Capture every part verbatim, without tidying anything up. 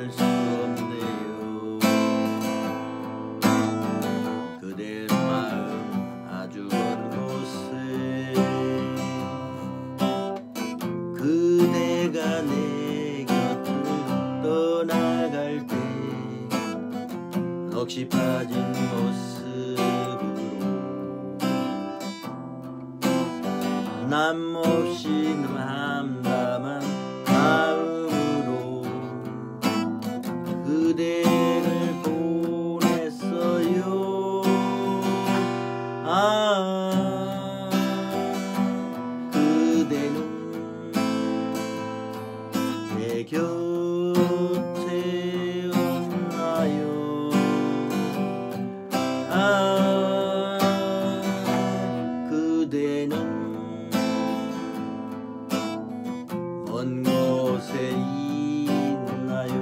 알 수 없네요. 그대 마음 아주 먼 곳에 그대가 내 곁을 떠나갈 때 넋이 빠진 모습으로 남없이 담담한 마음으로 그대를 보냈어요. 아, 그대는 내 곁에 없나요? 아, 그대는 먼 곳에 있나요?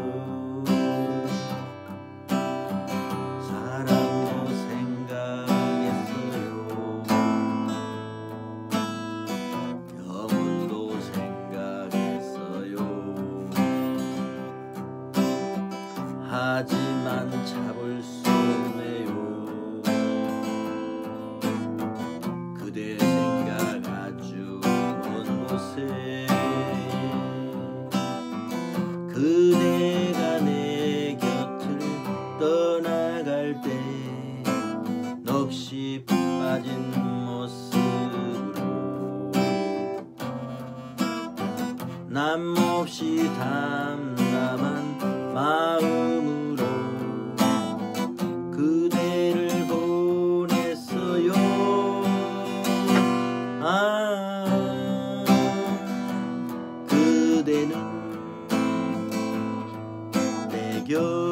사랑도 생각했어요. 영혼도 생각했어요. 하지만 잡을 수 없네요. 그대 생각 아주 먼 곳에 그대가 내 곁을 떠나갈 때 넋이 빠진 모습으로 남없이 담담한 마음으로 그대를 보냈어요. 아, 그대는 내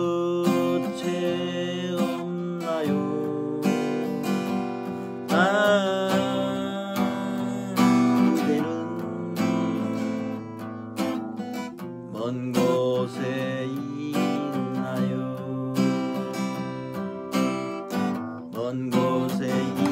곁에 없나요? 아, 그대는 먼 곳에 있나요? 먼 곳에 있나요?